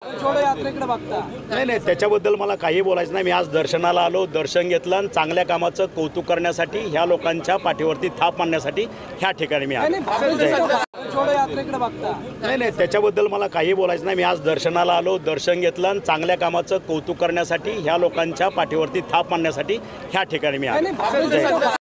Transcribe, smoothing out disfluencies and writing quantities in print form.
जोडो यात्रेकडे बघता? नाही, त्याच्याबद्दल मला काही बोलायचं नाही. मी आज दर्शनाला आलो, दर्शन घेतलं आणि चांगल्या कामाचं कौतुक करण्यासाठी, ह्या लोकांच्या पाठीवरती थाप मारण्यासाठी ह्या ठिकाणी मी आलो. जोडो यात्रेकडे बघता? नाही, त्याच्याबद्दल मला काही बोलायचं नाही. मी आज दर्शनाला आलो, दर्शन घेतलं आणि चांगल्या कामाचं कौतुक करण्यासाठी, ह्या लोकांच्या पाठीवरती थाप मारण्यासाठी ह्या ठिकाणी मी आलो.